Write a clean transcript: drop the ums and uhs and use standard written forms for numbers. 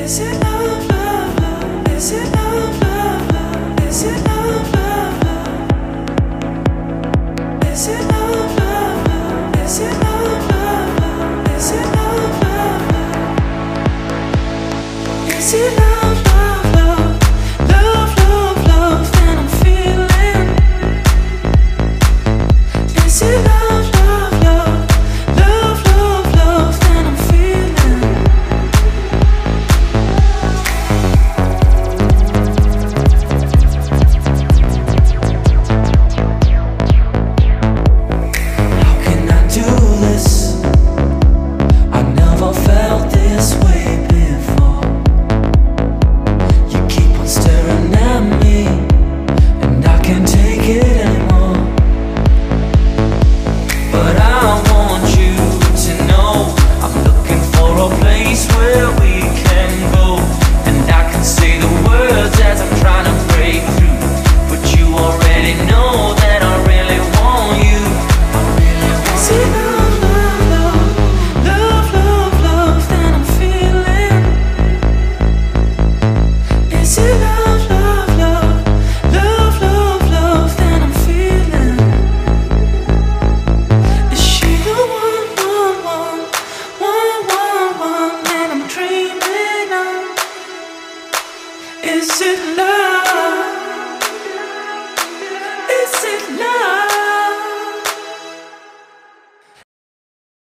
Is it love, love, love? Is it love, love, love? Is it love, love, love? Is it love, love, love? Is it love, love, love? Is it love, love, love? Is it love, love, love? Love, love, love that I'm feeling? Is it love, love, love? Love, love, love that I'm feeling? How can I do this? I never felt this way before. You keep on staring at me, and I can't take it anymore. But I want you to know I'm looking for a place where